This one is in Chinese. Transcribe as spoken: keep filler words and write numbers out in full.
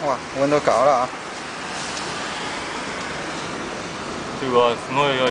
哇，温度高了啊！ 这个什么要？